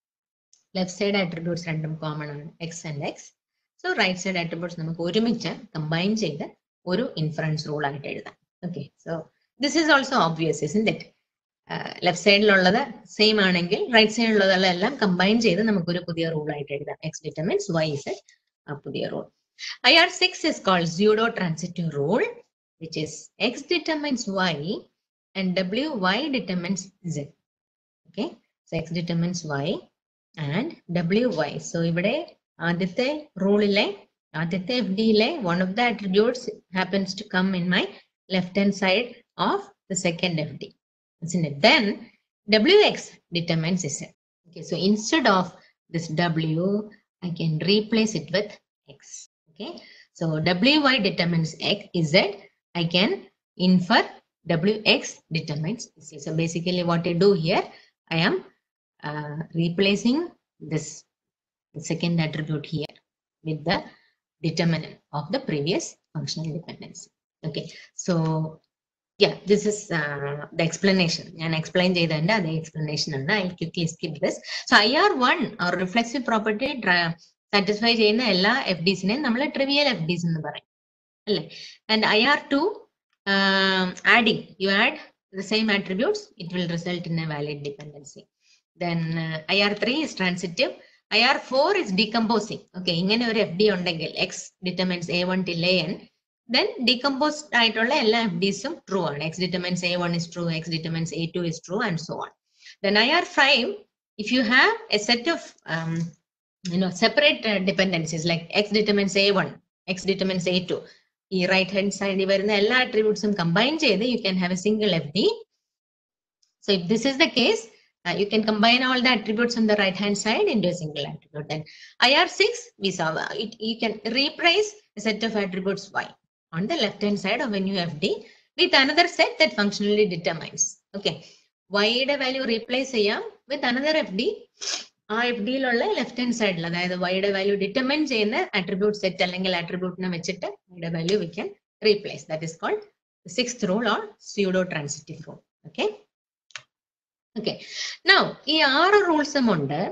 left side attributes രണ്ടും common ആണ്, X and X. So right side attributes നമുക്ക് ഒരുമിച്ച് combine ചെയ്ത് ഒരു inference rule ആയിട്ട് എഴുതാം. Okay, so this is also obvious, isn't it? Left side ഉള്ളത് same ആണെങ്കിൽ right side ഉള്ളതെല്ലാം combine ചെയ്ത് നമുക്ക് ഒരു പുതിയ rule ആയിട്ട് എഴുതാം. X determines Y is a പുതിയ rule. IR6 is called pseudo transitive rule, which is X determines Y and WY determines Z. Okay, so X determines Y and WY. So ഇവിടെ ആദ്യത്തെ റൂളിലെ ആദ്യത്തെ FDയിലെ one of the attributes happens to come in my left hand side of the second FD, isn't it? Then WX determines Z. Okay, so instead of this W, I can replace it with X. Okay, so WY determines X Z. I can infer WX determines Z. So basically what I do here, I am replacing this second attribute here with the determinant of the previous functional dependency. Okay, so yeah, this is the explanation. And explain the explanation. I'll quickly skip this. So IR1 or reflexive property satisfy FDs in trivial FDs in the and IR2 adding, you add the same attributes, it will result in a valid dependency. Then IR3 is transitive. IR4 is decomposing. Okay, in an FD on X determines A1 till AN. Then decomposed FDs true. X determines A1 is true, X determines A2 is true, and so on. Then IR5, if you have a set of separate dependencies like X determines A1, X determines A2, right hand side all attributes combine, you can have a single FD. So if this is the case, you can combine all the attributes on the right hand side into a single attribute. Then IR6, we saw you can replace a set of attributes Y on the left hand side of a new FD with another set that functionally determines. Okay, Y value replace with another FD. FD left hand side Y value determines attribute set attribute value we can replace. That is called the sixth rule or pseudo transitive rule. Okay. Okay. Now, these 6 rules are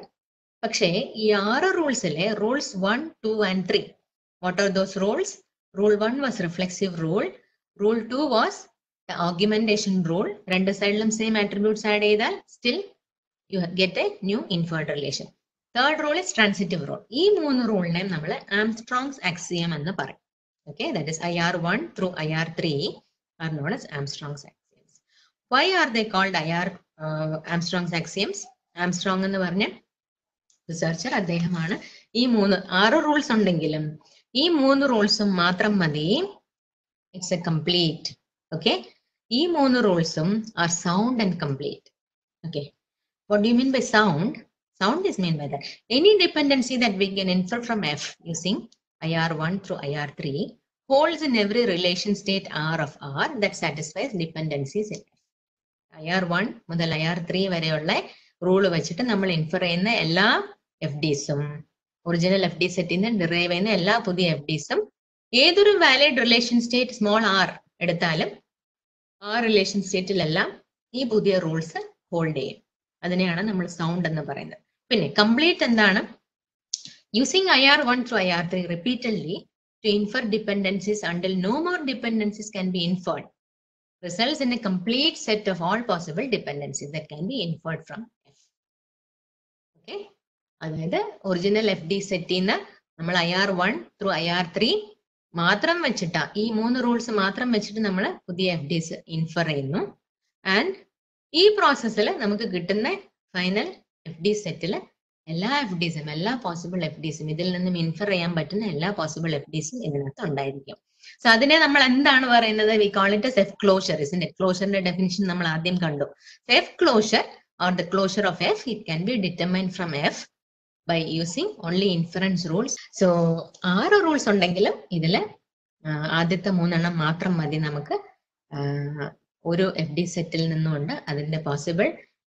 rules 1, 2, and 3. What are those rules? Rule 1 was reflexive rule. Rule 2 was the augmentation rule. Two sides same attributes add still you get a new inferred relation. Third rule is transitive rule. These 3 rule name Armstrong's axiom. Okay, that is IR1 through IR3 are known as Armstrong's axioms. Why are they called Armstrong's axioms? Armstrong and the researcher at the Hamana. These 6 rules on Dengilum. These 3 rules matram madi. It's a complete. Okay. These 3 rules are sound and complete. Okay. What do you mean by sound? Sound is meant by that. Any dependency that we can infer from F using IR1 through IR3 holds in every relation state R of R that satisfies dependencies in F. IR1 mudal IR3 vareyulla rule vechittu nammal infer cheyyunna ella FDs original FD set inna derive cheyyunna ella pudhiya FDs ഏതൊരു valid relation state small r എടുത്താലും ആ relation state ലെല്ലാം ഈ പുതിയ rules hold ചെയ്യും. അതിനെയാണ് നമ്മൾ sound എന്ന് പറയുന്നത്. പിന്നെ complete എന്താണ്? Using IR1 through IR3 repeatedly to infer dependencies until no more dependencies can be inferred results in a complete set of all possible dependencies that can be inferred from F. Okay? അതായത് original FD set ന്ന് നമ്മൾ IR1 through IR3 മാത്രം വെച്ചിട്ടാ ഈ 3 rules മാത്രം വെച്ചിട്ട് നമ്മൾ പുതിയ FDs infer ചെയ്യുന്നു. And ഈ പ്രോസസ്സിൽ നമുക്ക് കിട്ടുന്ന ഫൈനൽ FD സെറ്റിൽ എല്ലാ FDസും എല്ലാ പോസിബിൾ FDസും ഇതിൽ നിന്നും ഇൻഫർ ചെയ്യാൻ പറ്റുന്ന എല്ലാ പോസിബിൾ FDസും ഇതിനകത്ത് ഉണ്ടായിരിക്കും. സോ അതിനെ നമ്മൾ എന്താണ് പറയുന്നത്? We call it as F closure. ഇതിന്റെ ക്ലോഷറിന്റെ ഡെഫിനിഷൻ നമ്മൾ ആദ്യം കണ്ടു. F closure or the closure of F, it can be determined from F by using only inference rules. So 6 rules ഉണ്ടെങ്കിലും ഇതിൽ ആദ്യത്തെ 3 എണ്ണം മാത്രം മതി നമുക്ക് ഒരു FD സെറ്റിൽ നിന്നുകൊണ്ട് അതിന്റെ പോസിബിൾ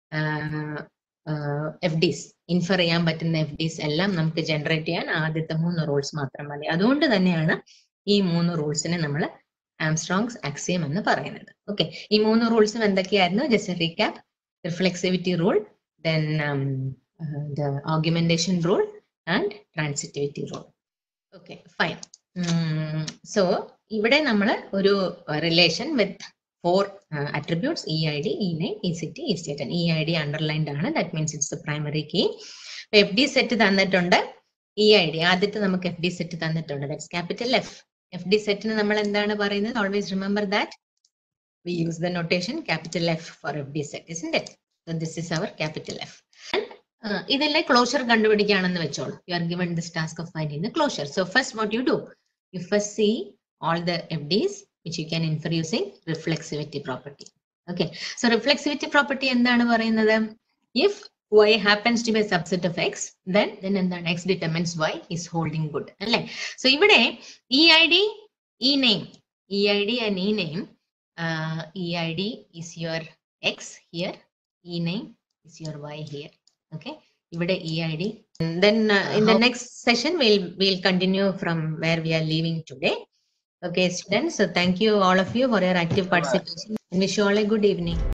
FDs ഇൻഫർ ചെയ്യാൻ പറ്റുന്ന FDs എല്ലാം നമുക്ക് ജനറേറ്റ് ചെയ്യാൻ ആദ്യത്തെ 3 റൂൾസ് മാത്രം മതി. അതുകൊണ്ട് തന്നെയാണ് ഈ 3 റൂൾസിനെ നമ്മൾ ആംസ്ട്രോങ്സ് ആക്സിയം എന്ന് പറയുന്നത്. ഓക്കെ, ഈ 3 റൂൾസും എന്തൊക്കെയായിരുന്നു? Just recap: reflexivity rule, then the augmentation rule and transitivity rule. Okay, fine. So ഇവിടെ നമ്മൾ ഒരു relation with 4 attributes: EID, ename, ECT, EState. And EID underlined ആണ്. That means it's the primary key. FD set തന്നിട്ടുണ്ട്. EID ആദ്യത്തെ നമുക്ക് FD set തന്നിട്ടുണ്ട്. That's capital F. FD set ന് നമ്മൾ എന്താണ് പറയുന്നത്? Always remember that we use the notation capital F for FD set, isn't it? So this is our capital F. ഇതെല്ലാം closure കണ്ടുപിടിക്കുകയാണെന്ന് വെച്ചോളൂ. You are given this task of finding the closure. So first what you do? You first see all the FDs which you can infer using reflexivity property. Okay. So reflexivity property എന്താണ് പറയുന്നത്? If Y happens to be a subset of X, then എന്താണ്? X determines Y is holding good. അല്ലേ? So ഇവിടെ EID, ename, EID and ename. EID is your X here, ename is your Y here. Okay, ഇവിടെ EID. And then in the next session we'll continue from where we are leaving today. Okay, students. So thank you all of you for your active participation. Wish you all a good evening.